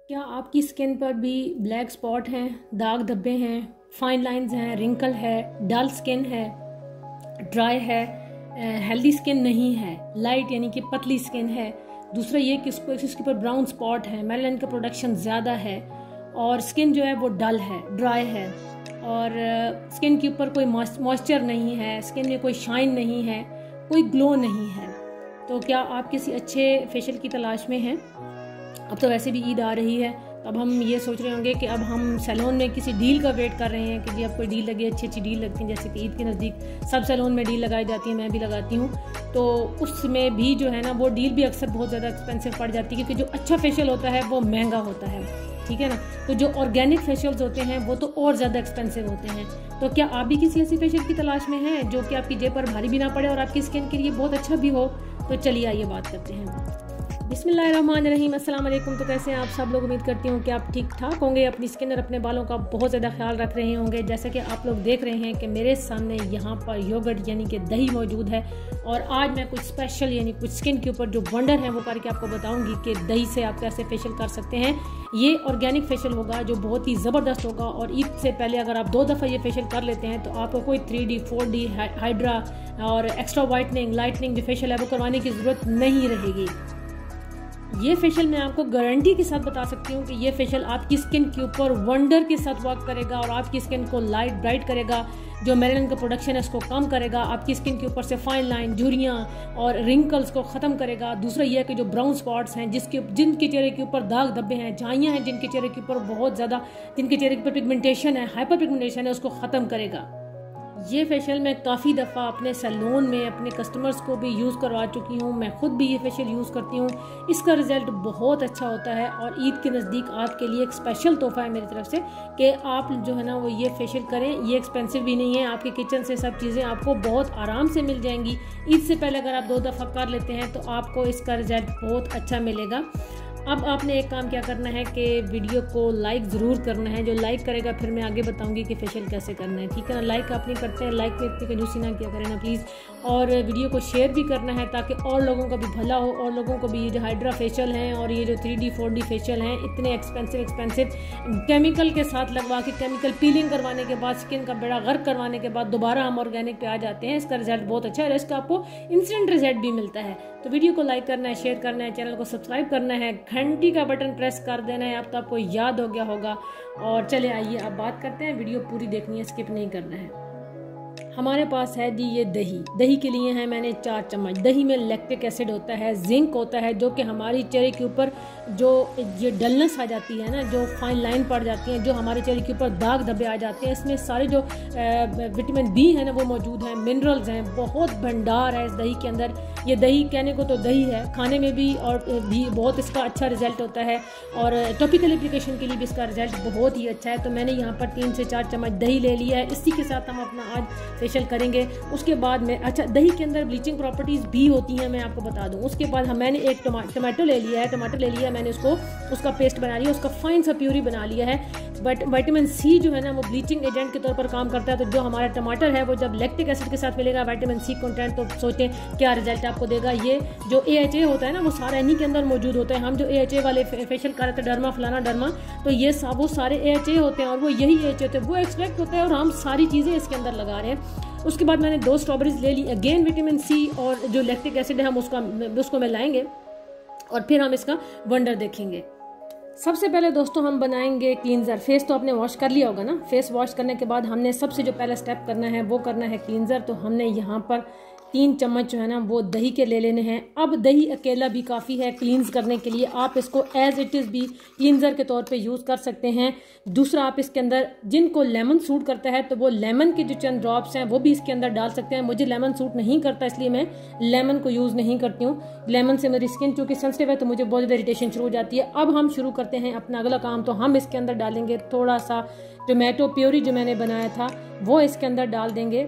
क्या आपकी स्किन पर भी ब्लैक स्पॉट हैं, दाग धब्बे हैं, फाइन लाइंस हैं, रिंकल है, डल स्किन है, ड्राई है, हेल्दी स्किन नहीं है, लाइट यानी कि पतली स्किन है। दूसरा ये कि इसके ऊपर ब्राउन स्पॉट है, मेलानिन का प्रोडक्शन ज़्यादा है और स्किन जो है वो डल है, ड्राई है और स्किन के ऊपर कोई मॉइस्चर नहीं है, स्किन में कोई शाइन नहीं है, कोई ग्लो नहीं है। तो क्या आप किसी अच्छे फेशियल की तलाश में हैं? अब तो वैसे भी ईद आ रही है, तो अब हम ये सोच रहे होंगे कि अब हम सैलून में किसी डील का वेट कर रहे हैं कि जी अब कोई डील लगे, अच्छी अच्छी डील लगती हैं। जैसे कि ईद के नज़दीक सब सैलून में डील लगाई जाती है, मैं भी लगाती हूँ। तो उसमें भी जो है ना वो डील भी अक्सर बहुत ज़्यादा एक्सपेंसिव पड़ जाती है, क्योंकि जो अच्छा फेशियल होता है वो महंगा होता है, ठीक है ना। तो जो ऑर्गेनिक फेशियल्स होते हैं वो तो और ज़्यादा एक्सपेंसिव होते हैं। तो क्या आप भी किसी ऐसी फेशियल की तलाश में हैं जो कि आपकी जेब पर भारी भी ना पड़े और आपकी स्किन के लिए बहुत अच्छा भी हो? तो चलिए आइए बात करते हैं। बिस्मिल्लाहिर्रहमानिर्रहीम, अस्सलाम वालेकुम। तो कैसे हैं आप सब लोग? उम्मीद करती हूँ कि आप ठीक ठाक होंगे, अपनी स्किन और अपने बालों का बहुत ज़्यादा ख्याल रख रहे होंगे। जैसे कि आप लोग देख रहे हैं कि मेरे सामने यहाँ पर योगर्ट यानी कि दही मौजूद है और आज मैं कुछ स्पेशल यानी कुछ स्किन के ऊपर जो वंडर है वो करके आपको बताऊँगी कि दही से आप कैसे फेशियल कर सकते हैं। ये ऑर्गेनिक फेशियल होगा जो बहुत ही ज़बरदस्त होगा और ईद से पहले अगर आप 2 दफ़ा ये फेशियल कर लेते हैं तो आपको कोई 3D 4D हाइड्रा और एक्स्ट्रा वाइटनिंग लाइटनिंग जो फेशियल है वो करवाने की ज़रूरत नहीं रहेगी। ये फेशियल मैं आपको गारंटी के साथ बता सकती हूँ कि ये फेशियल आपकी स्किन के ऊपर वंडर के साथ वर्क करेगा और आपकी स्किन को लाइट ब्राइट करेगा, जो मेलानिन का प्रोडक्शन है इसको कम करेगा, आपकी स्किन के ऊपर से फाइन लाइन, झुर्रियाँ और रिंकल्स को ख़त्म करेगा। दूसरा यह है कि जो ब्राउन स्पॉट्स हैं, जिनके चेहरे के ऊपर दाग धब्बे हैं, झाइयाँ हैं जिनके चेहरे के ऊपर बहुत ज़्यादा, जिनके चेहरे के ऊपर पिगमेंटेशन है, हाइपर पिगमेंटेशन है, उसको ख़त्म करेगा। ये फेशियल मैं काफ़ी दफ़ा अपने सैलून में अपने कस्टमर्स को भी यूज़ करवा चुकी हूँ, मैं खुद भी ये फेशियल यूज़ करती हूँ। इसका रिज़ल्ट बहुत अच्छा होता है और ईद के नज़दीक आपके लिए एक स्पेशल तोहफ़ा है मेरी तरफ से कि आप जो है ना वो ये फेशियल करें। ये एक्सपेंसिव भी नहीं है, आपके किचन से सब चीज़ें आपको बहुत आराम से मिल जाएंगी। ईद से पहले अगर आप 2 दफ़ा कर लेते हैं तो आपको इसका रिज़ल्ट बहुत अच्छा मिलेगा। अब आपने एक काम क्या करना है कि वीडियो को लाइक ज़रूर करना है। जो लाइक करेगा फिर मैं आगे बताऊंगी कि फेशियल कैसे करना है, ठीक है ना। लाइक आप नहीं करते हैं, लाइक में इतनी कंजूसी ना किया करें ना प्लीज़। और वीडियो को शेयर भी करना है ताकि और लोगों का भी भला हो, और लोगों को भी ये जो हाइड्रा फेशियल हैं और ये जो 3D 4D फेशियल हैं इतने एक्सपेंसिव केमिकल के साथ लगवा के, केमिकल पीलिंग करवाने के बाद, स्किन का बेड़ा गर्क करवाने के बाद दोबारा हम ऑर्गेनिक पे आ जाते हैं। इसका रिजल्ट बहुत अच्छा है और इसका आपको इंस्टेंट रिजल्ट भी मिलता है। तो वीडियो को लाइक करना है, शेयर करना है, चैनल को सब्सक्राइब करना है, घंटी का बटन प्रेस कर देना है। अब तो आपको याद हो गया होगा। और चले आइए अब बात करते हैं, वीडियो पूरी देखनी है, स्किप नहीं करना है। हमारे पास है जी ये दही के लिए है मैंने 4 चम्मच। दही में लैक्टिक एसिड होता है, जिंक होता है, जो कि हमारी चेहरे के ऊपर जो ये डलनेस आ जाती है ना, जो फाइन लाइन पड़ जाती है, जो हमारे चेहरे के ऊपर दाग धब्बे आ जाते हैं, इसमें सारे जो विटामिन बी है ना वो मौजूद हैं, मिनरल्स हैं, बहुत भंडार है इस दही के अंदर। ये दही कहने को तो दही है, खाने में भी और भी बहुत इसका अच्छा रिजल्ट होता है और टॉपिकल एप्लीकेशन के लिए भी इसका रिजल्ट बहुत ही अच्छा है। तो मैंने यहाँ पर 3 से 4 चम्मच दही ले लिया है। इसी के साथ हम अपना आज फेशियल करेंगे। उसके बाद में अच्छा दही के अंदर ब्लीचिंग प्रॉपर्टीज़ भी होती हैं, मैं आपको बता दूं। उसके बाद मैंने एक टमाटो ले लिया है, मैंने उसका पेस्ट बना लिया, उसका फाइन सा प्यूरी बना लिया है। बट विटामिन सी जो है ना वो ब्लीचिंग एजेंट के तौर पर काम करता है। तो जो हमारा टमाटर है वो जब लैक्टिक एसिड के साथ मिलेगा विटामिन सी कंटेंट, तो सोचें क्या रिजल्ट आपको देगा। ये जो AHA होता है ना वो सारा इन्हीं के अंदर मौजूद होता है। हम जो AHA वाले फेशियल कर रहे थे, डर्मा फलाना डर्मा, तो ये वो सारे AHA होते हैं और वो यही AHA होते हैं, वो एक्सट्रैक्ट होता है और हम सारी चीज़ें इसके अंदर लगा रहे हैं। उसके बाद मैंने 2 स्ट्रॉबेरीज ले ली, अगेन विटामिन सी और जो लैक्टिक एसिड है हम उसको मिलाएंगे और फिर हम इसका वंडर देखेंगे। सबसे पहले दोस्तों हम बनाएंगे क्लींजर। फेस तो आपने वॉश कर लिया होगा ना। फेस वॉश करने के बाद हमने सबसे जो पहला स्टेप करना है वो करना है क्लींजर। तो हमने यहाँ पर 3 चम्मच जो है ना वो दही के ले लेने हैं। अब दही अकेला भी काफ़ी है क्लींस करने के लिए, आप इसको एज इट इज़ भी क्लींजर के तौर पे यूज़ कर सकते हैं। दूसरा, आप इसके अंदर जिनको लेमन सूट करता है तो वो लेमन के जो चंद ड्रॉप्स हैं वो भी इसके अंदर डाल सकते हैं। मुझे लेमन सूट नहीं करता इसलिए मैं लेमन को यूज़ नहीं करती हूँ। लेमन से मेरी स्किन चूँकि सेंसिटिव है तो मुझे बहुत ज़्यादा इरिटेशन शुरू हो जाती है। अब हम शुरू करते हैं अपना अगला काम। तो हम इसके अंदर डालेंगे थोड़ा सा टोमेटो प्यूरी जो मैंने बनाया था वो इसके अंदर डाल देंगे,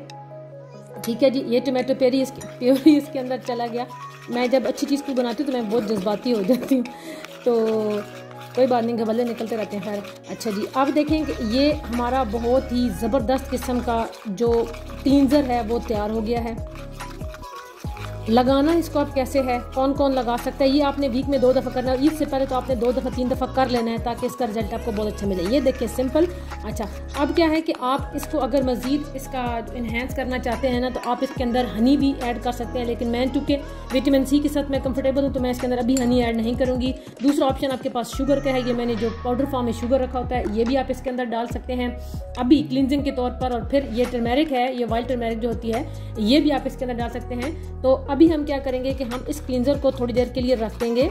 ठीक है जी। ये टोमेटो प्यूरी इसके अंदर चला गया। मैं जब अच्छी चीज़ को बनाती हूँ तो मैं बहुत जज्बाती हो जाती हूँ, तो कोई बात नहीं, गबले निकलते रहते हैं। खैर अच्छा जी, अब देखें कि ये हमारा बहुत ही ज़बरदस्त किस्म का जो क्लींजर है वो तैयार हो गया है। लगाना इसको आप कैसे है, कौन कौन लगा सकता है, ये आपने वीक में 2 दफ़ा करना है। इससे पहले तो आपने 2 दफ़ा 3 दफ़ा कर लेना है ताकि इसका रिजल्ट आपको बहुत अच्छा मिले। ये देखिए सिंपल। अच्छा, अब क्या है कि आप इसको अगर मज़ीद इसका इन्हेंस करना चाहते हैं ना तो आप इसके अंदर हनी भी ऐड कर सकते हैं, लेकिन मैं चूँकि विटामिन सी के साथ मैं कंफर्टेबल हूँ तो मैं इसके अंदर अभी हनी ऐड नहीं करूँगी। दूसरा ऑप्शन आपके पास शुगर का है, ये मैंने जो पाउडर फॉर्म में शुगर रखा होता है ये भी आप इसके अंदर डाल सकते हैं अभी क्लिनजिंग के तौर पर। और फिर ये टर्मेरिक है, ये वाइल्ड टर्मेरिक जो होती है ये भी आप इसके अंदर डाल सकते हैं। तो अभी हम क्या करेंगे कि हम इस क्लींजर को थोड़ी देर के लिए रख देंगे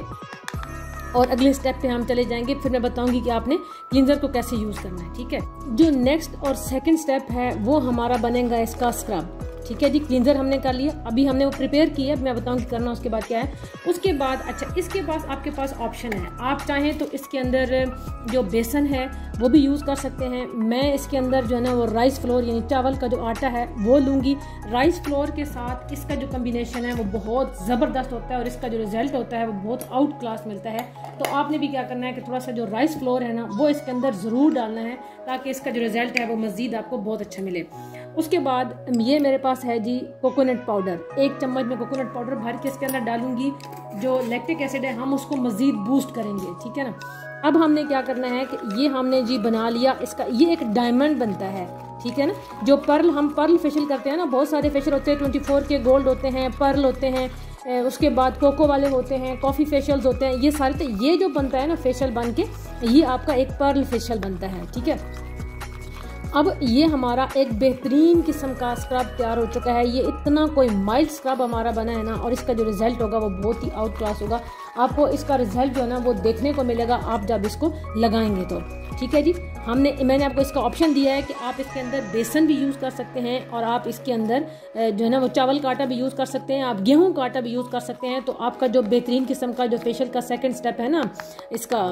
और अगले स्टेप पे हम चले जाएंगे। फिर मैं बताऊंगी कि आपने क्लींजर को कैसे यूज़ करना है, ठीक है। जो नेक्स्ट और सेकंड स्टेप है वो हमारा बनेगा इसका स्क्रब, ठीक है जी। क्लींजर हमने कर लिया, अभी हमने वो प्रिपेयर किया, मैं बताऊंगी करना उसके बाद क्या है। उसके बाद अच्छा, इसके पास आपके पास ऑप्शन है, आप चाहें तो इसके अंदर जो बेसन है वो भी यूज़ कर सकते हैं। मैं इसके अंदर जो है ना वो राइस फ्लोर यानी चावल का जो आटा है वो लूँगी। राइस फ्लोर के साथ इसका जो कम्बिनेशन है वो बहुत ज़बरदस्त होता है और इसका जो रिजल्ट होता है वो बहुत आउट क्लास मिलता है। तो आपने भी क्या करना है कि थोड़ा सा जो राइस फ्लोर है ना वो इसके अंदर ज़रूर डालना है ताकि इसका जो रिजल्ट है वो मज़ीद आपको बहुत अच्छा मिले। उसके बाद ये मेरे पास है जी कोकोनट पाउडर, 1 चम्मच में कोकोनट पाउडर भर के इसके अंदर डालूंगी। जो लैक्टिक एसिड है हम उसको मज़ीद बूस्ट करेंगे, ठीक है ना। अब हमने क्या करना है कि ये हमने जी बना लिया इसका, ये एक डायमंड बनता है, ठीक है ना। जो हम पर्ल फेशियल करते हैं ना, बहुत सारे फेशियल होते हैं, 24 के गोल्ड होते हैं, पर्ल होते हैं, उसके बाद कोको वाले होते हैं, कॉफ़ी फेशियल्स होते हैं, ये सारे। तो ये जो बनता है ना फेशियल बन के, ये आपका एक पर्ल फेशियल बनता है, ठीक है। अब ये हमारा एक बेहतरीन किस्म का स्क्रब तैयार हो चुका है। ये इतना कोई माइल्ड स्क्रब हमारा बना है ना, और इसका जो रिजल्ट होगा वो बहुत ही आउट क्लास होगा। आपको इसका रिजल्ट जो है ना वो देखने को मिलेगा आप जब इसको लगाएंगे तो, ठीक है जी। मैंने आपको इसका ऑप्शन दिया है कि आप इसके अंदर बेसन भी यूज़ कर सकते हैं और आप इसके अंदर जो है ना वो चावल का आटा भी यूज़ कर सकते हैं, आप गेहूं का आटा भी यूज़ कर सकते हैं। तो आपका जो बेहतरीन किस्म का जो फेशियल का सेकंड स्टेप है ना इसका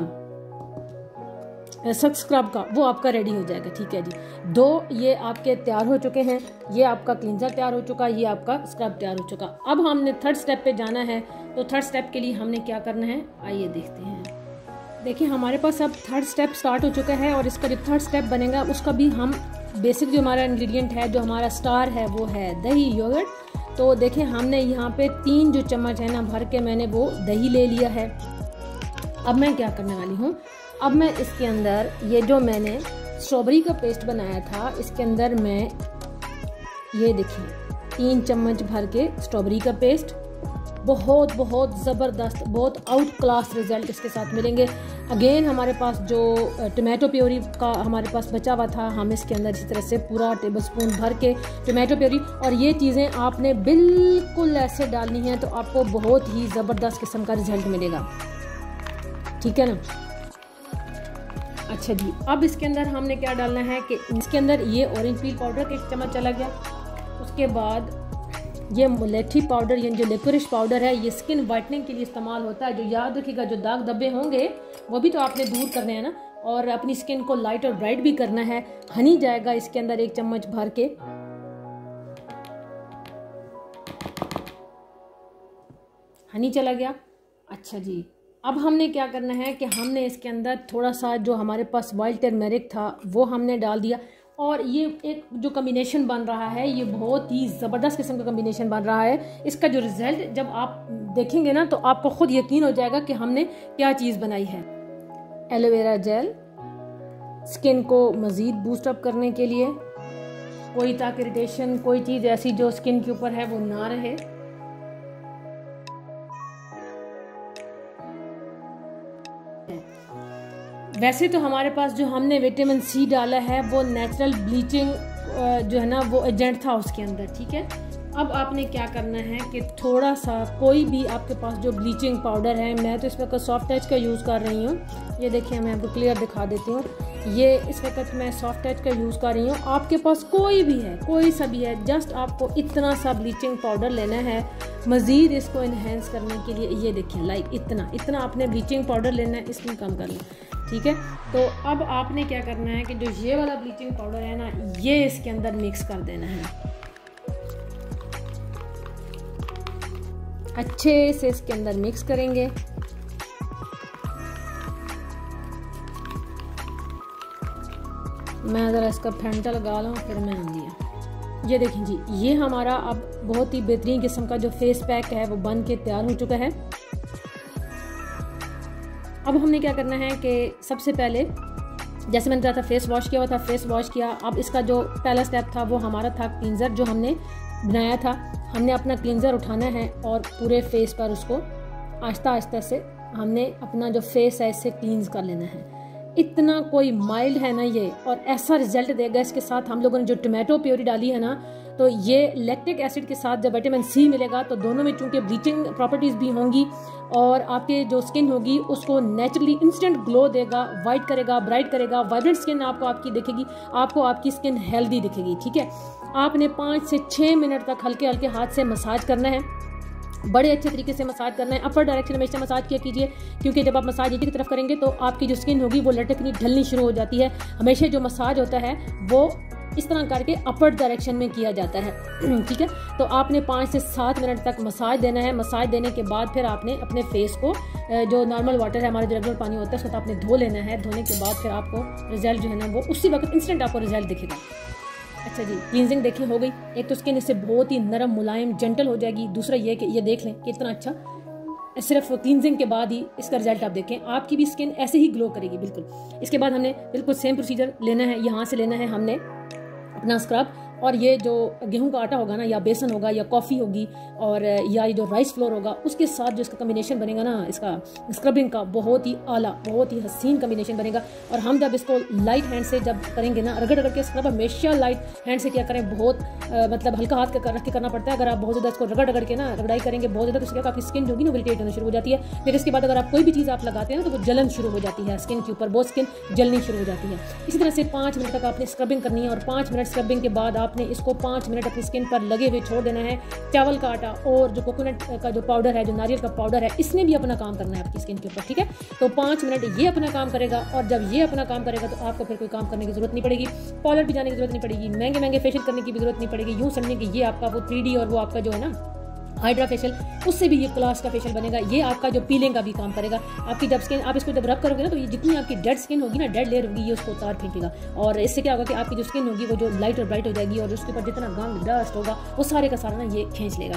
स्क्रब का, वो आपका रेडी हो जाएगा, ठीक है जी। 2 ये आपके तैयार हो चुके हैं, ये आपका क्लींजर तैयार हो चुका, ये आपका स्क्रब तैयार हो चुका। अब हमने थर्ड स्टेप पे जाना है। तो थर्ड स्टेप के लिए हमने क्या करना है आइए देखते हैं। देखिए हमारे पास अब थर्ड स्टेप स्टार्ट हो चुका है और इसका जो थर्ड स्टेप बनेगा उसका भी हम बेसिक जो हमारा इंग्रेडिएंट है, जो हमारा स्टार है वो है दही, योगर्ट। तो देखिए हमने यहाँ पे 3 जो चम्मच है ना भर के मैंने वो दही ले लिया है। अब मैं क्या करने वाली हूँ, अब मैं इसके अंदर ये जो मैंने स्ट्रॉबेरी का पेस्ट बनाया था इसके अंदर मैं ये देखिए 3 चम्मच भर के स्ट्रॉबेरी का पेस्ट, बहुत बहुत ज़बरदस्त, बहुत आउट क्लास रिजल्ट इसके साथ मिलेंगे। अगेन हमारे पास जो टोमेटो प्योरी का हमारे पास बचा हुआ था, हम इसके अंदर इसी तरह से पूरा टेबलस्पून भर के टोमेटो प्योरी, और ये चीज़ें आपने बिल्कुल ऐसे डालनी है तो आपको बहुत ही ज़बरदस्त किस्म का रिजल्ट मिलेगा, ठीक है ना। अच्छा जी, अब इसके अंदर हमने क्या डालना है कि इसके अंदर ये ऑरेंज पील पाउडर का 1 चम्मच चला गया। उसके बाद ये मुलेठी पाउडर यानी जो लिक्विश पाउडर है, ये स्किन वाइटनिंग के लिए इस्तेमाल होता है। जो याद रखिएगा जो दाग धब्बे होंगे वो भी तो आपने दूर करने हैं ना, और अपनी स्किन को लाइट और ब्राइट भी करना है। हनी जाएगा इसके अंदर 1 चम्मच भर के, हनी चला गया। अच्छा जी, अब हमने क्या करना है कि हमने इसके अंदर थोड़ा सा जो हमारे पास वाइल्ड टर्मेरिक था वो हमने डाल दिया, और ये एक जो कम्बिनेशन बन रहा है ये बहुत ही ज़बरदस्त किस्म का कम्बिनेशन बन रहा है। इसका जो रिज़ल्ट जब आप देखेंगे ना तो आपको ख़ुद यकीन हो जाएगा कि हमने क्या चीज़ बनाई है। एलोवेरा जेल स्किन को मज़ीद बूस्टअप करने के लिए, कोई ताकि इरिटेशन कोई चीज़ ऐसी जो स्किन के ऊपर है वो ना रहे। वैसे तो हमारे पास जो हमने विटामिन सी डाला है वो नेचुरल ब्लीचिंग जो है ना वो एजेंट था उसके अंदर, ठीक है। अब आपने क्या करना है कि थोड़ा सा कोई भी आपके पास जो ब्लीचिंग पाउडर है, मैं तो इस वक्त सॉफ्ट टच का यूज़ कर रही हूँ। ये देखिए मैं आपको क्लियर दिखा देती हूँ, ये इस वक्त मैं सॉफ्ट टच का यूज़ कर रही हूँ। आपके पास कोई भी है, कोई सा भी है, जस्ट आपको इतना सा ब्लीचिंग पाउडर लेना है मज़ीद इसको इन्हेंस करने के लिए। ये देखिए लाइक इतना आपने ब्लीचिंग पाउडर लेना है, इसमें कम कर लें, ठीक है। तो अब आपने क्या करना है कि जो ये वाला ब्लीचिंग पाउडर है ना ये इसके अंदर मिक्स कर देना है, अच्छे से इसके अंदर मिक्स करेंगे। मैं ज़रा इसका फेंटा लगा लूँ फिर मैं दिया। ये देखें जी, ये हमारा अब बहुत ही बेहतरीन किस्म का जो फेस पैक है वो बन के तैयार हो चुका है। अब हमने क्या करना है कि सबसे पहले जैसे मैंने कहा था फेस वॉश किया हुआ था, फेस वॉश किया। अब इसका जो पहला स्टेप था वो हमारा था क्लींजर जो हमने बनाया था। हमने अपना क्लींजर उठाना है और पूरे फेस पर उसको आहिस्ता आहिस्ता से हमने अपना जो फेस है इससे क्लींज कर लेना है। इतना कोई माइल्ड है ना ये, और ऐसा रिजल्ट देगा। इसके साथ हम लोगों ने जो टोमेटो प्योरी डाली है ना, तो ये लैक्टिक एसिड के साथ जब विटामिन सी मिलेगा तो दोनों में चूंकि ब्लीचिंग प्रॉपर्टीज़ भी होंगी और आपके जो स्किन होगी उसको नेचुरली इंस्टेंट ग्लो देगा, वाइट करेगा, ब्राइट करेगा, वाइब्रेंट स्किन आपको आपकी दिखेगी, आपको आपकी स्किन हेल्दी दिखेगी। ठीक है, आपने 5 से 6 मिनट तक हल्के हल्के हाथ से मसाज करना है, बड़े अच्छे तरीके से मसाज करना है। अपर डायरेक्शन में मसाज किया कीजिए, क्योंकि जब आप मसाज नीचे की तरफ करेंगे तो आपकी जो स्किन होगी वो लटकनी ढलनी शुरू हो जाती है। हमेशा जो मसाज होता है वो इस तरह करके अपर डायरेक्शन में किया जाता है। ठीक है, तो आपने 5 से 7 मिनट तक मसाज देना है। मसाज देने के बाद फिर आपने अपने फेस को जो नॉर्मल वाटर है, हमारा जो रेगुलर पानी होता है, उसको तो आपने धो लेना है। धोने के बाद फिर आपको रिजल्ट जो है ना वो उसी वक्त इंस्टेंट आपको रिजल्ट दिखेगा। अच्छा जी, क्लींजिंग देखें हो गई। एक तो स्किन इससे बहुत ही नरम, मुलायम, जेंटल हो जाएगी। दूसरा ये कि ये देख लें कितना अच्छा, सिर्फ क्लींजिंग के बाद ही इसका रिजल्ट आप देखें, आपकी भी स्किन ऐसे ही ग्लो करेगी बिल्कुल। इसके बाद हमने बिल्कुल सेम प्रोसीजर लेना है। यहाँ से लेना है हमने अपना स्क्रब, और ये जो गेहूं का आटा होगा ना, या बेसन होगा, या कॉफ़ी होगी, और या ये जो राइस फ्लोर होगा, उसके साथ जो इसका कम्बिनेशन बनेगा ना, इसका स्क्रबिंग का, बहुत ही आला, बहुत ही हसीन कम्बिनेशन बनेगा। और हम जब इसको लाइट हैंड से जब करेंगे ना, रगड़ रगड़ के स्क्रब हमेशा लाइट हैंड से क्या करें, बहुत मतलब हल्का हाथ रख के करना पड़ता है। अगर आप बहुत ज़्यादा इसको रगड़ रगड़ के ना रगड़ाई करेंगे बहुत ज़्यादा, तो इसके आपकी स्किन जो होगी ना इरिटेट होना शुरू हो जाती है। फिर इसके बाद अगर आप कोई भी चीज़ आप लगाते हैं ना तो वो जलन शुरू हो जाती है स्किन के ऊपर, बहुत स्किन जलनी शुरू हो जाती है। इसी तरह से 5 मिनट तक आपने स्क्रबिंग करनी है, और 5 मिनट स्क्रबिंग के बाद आपने इसको 5 मिनट अपनी स्किन पर लगे हुए छोड़ देना है। चावल का आटा और जो कोकोनट का जो पाउडर है, जो नारियल का पाउडर है, इसने भी अपना काम करना है आपकी स्किन के ऊपर। ठीक है, तो 5 मिनट ये अपना काम करेगा, और जब ये अपना काम करेगा तो आपको फिर कोई काम करने की जरूरत नहीं पड़ेगी, पार्लर भी जाने की जरूरत नहीं पड़ेगी, महंगे महंगे फेशियल करने की भी जरूरत नहीं पड़ेगी। यूँ समझें कि ये आपका वो 3D और वो आपका जो है ना हाइड्रा फेशियल, उससे भी ये क्लास का फेशियल बनेगा। ये आपका जो पीलिंग का भी काम करेगा। आपकी जब स्किन आप इसको जब रब करोगे ना, तो ये जितनी आपकी डेड स्किन होगी ना, डेड लेयर होगी, ये उसको उतार फेंकेगा, और इससे क्या होगा कि आपकी जो स्किन होगी वो जो लाइट और ब्राइट हो जाएगी, और उसके ऊपर जितना गंद डस्ट होगा वो सारे का सारा ना ये खींच लेगा।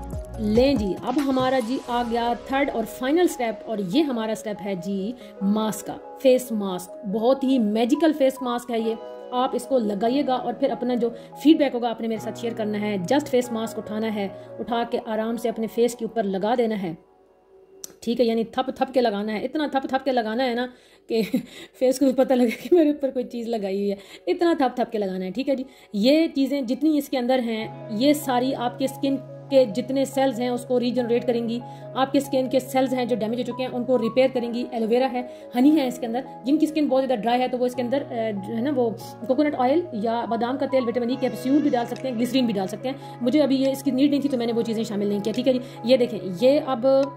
लें जी, अब हमारा जी आ गया थर्ड और फाइनल स्टेप, और ये हमारा स्टेप है जी मास्क का। फेस मास्क बहुत ही मैजिकल फेस मास्क है ये। आप इसको लगाइएगा और फिर अपना जो फीडबैक होगा आपने मेरे साथ शेयर करना है। जस्ट फेस मास्क उठाना है, उठा के आराम से अपने फेस के ऊपर लगा देना है। ठीक है, यानी थप थप के लगाना है, इतना थप थप के लगाना है ना कि फेस को पता लगे कि मेरे ऊपर कोई चीज़ लगाई हुई है। इतना थप थप के लगाना है। ठीक है जी, ये चीज़ें जितनी इसके अंदर हैं, ये सारी आपके स्किन के जितने सेल्स हैं उसको रीजनरेट करेंगी। आपके स्किन के सेल्स हैं जो डैमेज हो चुके हैं उनको रिपेयर करेंगी। एलोवेरा है, हनी है इसके अंदर। जिनकी स्किन बहुत ज़्यादा ड्राई है तो वो इसके अंदर जो है ना वो कोकोनट ऑयल या बादाम का तेल, विटामिन ई कैप्सूल भी डाल सकते हैं, ग्लिसरीन भी डाल सकते हैं। मुझे अभी ये इसकी नीड नहीं थी तो मैंने वो चीज़ें शामिल नहीं किया। ठीक है जी, ये देखें, ये अब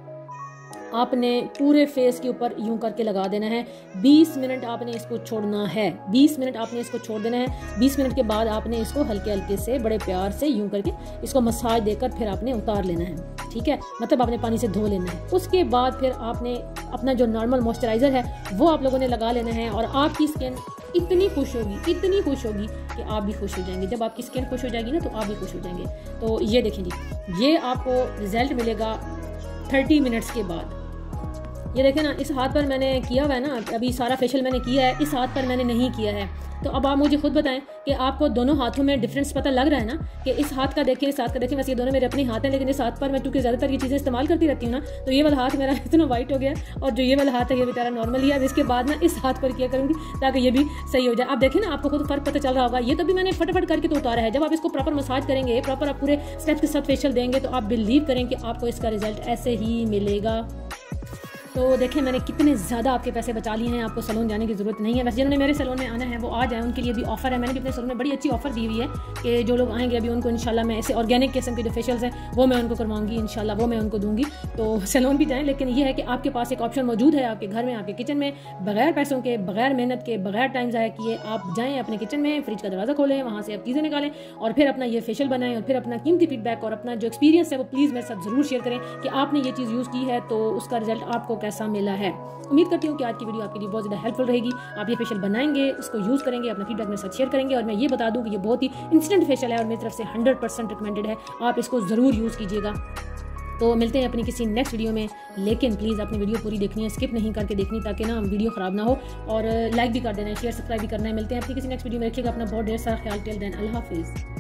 आपने पूरे फेस के ऊपर यूं करके लगा देना है। 20 मिनट आपने इसको छोड़ना है। 20 मिनट आपने इसको छोड़ देना है। 20 मिनट के बाद आपने इसको हल्के हल्के से बड़े प्यार से यूं करके इसको मसाज देकर फिर आपने उतार लेना है। ठीक है, मतलब आपने पानी से धो लेना है। उसके बाद फिर आपने अपना जो नॉर्मल मॉइस्चराइज़र है वो आप लोगों ने लगा लेना है, और आपकी स्किन इतनी खुश होगी, इतनी खुश होगी कि आप भी खुश हो जाएंगे। जब आपकी स्किन खुश हो जाएगी ना तो आप भी खुश हो जाएंगे। तो ये देखें जी, ये आपको रिजल्ट मिलेगा 30 मिनट्स के बाद। ये देखें ना, इस हाथ पर मैंने किया हुआ है ना, अभी सारा फेशियल मैंने किया है, इस हाथ पर मैंने नहीं किया है। तो अब आप मुझे खुद बताएं कि आपको दोनों हाथों में डिफरेंस पता लग रहा है ना, कि इस हाथ का देखें, इस हाथ का देखें। वैसे ये दोनों मेरे अपने हाथ हैं, लेकिन इस हाथ पर मैं क्योंकि ज़्यादातर ये चीज़ें इस्तेमाल करती रहती हूँ ना, तो ये वाला हाथ मेरा इतना वाइट हो गया, और जो ये वाला हाथ है ये बेचारा नॉर्मल ही है। अब इसके बाद ना इस हाथ पर किया करूँगी ताकि ये भी सही हो जाए। आप देखें ना, आपको खुद फर्क पता चल रहा होगा। ये तो भी मैंने फटाफट करके तो उतारा है। जब आप इसको प्रॉपर मसाज करेंगे, प्रॉपर आप पूरे स्टेप्स के साथ फेशियल देंगे, तो आप बिलीव करें कि आपको इसका रिजल्ट ऐसे ही मिलेगा। तो देखें मैंने कितने ज़्यादा आपके पैसे बचा लिए हैं। आपको सैलून जाने की ज़रूरत नहीं है। वैसे जिन्होंने मेरे सैलून में आना है वो आ जाए, उनके लिए भी ऑफर है। मैंने भी अपने सैलून में बड़ी अच्छी ऑफर दी हुई है कि जो लोग आएंगे अभी उनको इंशाल्लाह मैं ऐसे ऑर्गेनिक किस्म के जो फेशियल्स हैं वो मैं उनको करवाऊंगी, इंशाल्लाह वो मैं उनको दूंगी। तो सैलून भी जाएँ, लेकिन ये है कि आपके पास एक ऑप्शन मौजूद है आपके घर में, आपके किचन में, बगैर पैसों के, बगैर मेहनत के, बगैर टाइम ज़ाया किए आप जाएँ अपने किचन में, फ्रिज का दरवाज़ा खोलें, वहाँ से आप चीज़ें निकालें और फिर अपना ये फेशियल बनाएं, और फिर अपना कीमती फीडबैक और अपना जो एक्सपीरियंस है वो प्लीज़ मेरे साथ ज़रूर शेयर करें कि आपने ये चीज़ यूज़ की है तो उसका रिजल्ट आपको कैसा मिला है। उम्मीद करती हूँ कि आज की वीडियो आपके लिए बहुत ज़्यादा हेल्पफुल रहेगी। आप ये फेशियल बनाएंगे, उसको यूज़ करेंगे, अपना फीडबैक मेरे साथ शेयर करेंगे। और मैं ये बता दूँ कि ये बहुत ही इंस्टेंट फेशियल है और मेरी तरफ से 100% रिकमेंडेड है। आप इसको ज़रूर यूज़ कीजिएगा। तो मिलते हैं अपनी किसी नेक्स्ट वीडियो में, लेकिन प्लीज़ अपनी वीडियो पूरी देखनी है, स्किप नहीं करके देखनी, ताकि ना वीडियो ख़राब ना हो। और लाइक भी कर देना है, शेयर सब्सक्राइब भी करना है। मिलते हैं अपनी किसी नेक्स्ट वीडियो में। रखिएगा अपना बहुत ढेर सारा ख्याल। टिल देन अल्लाह हाफिज़।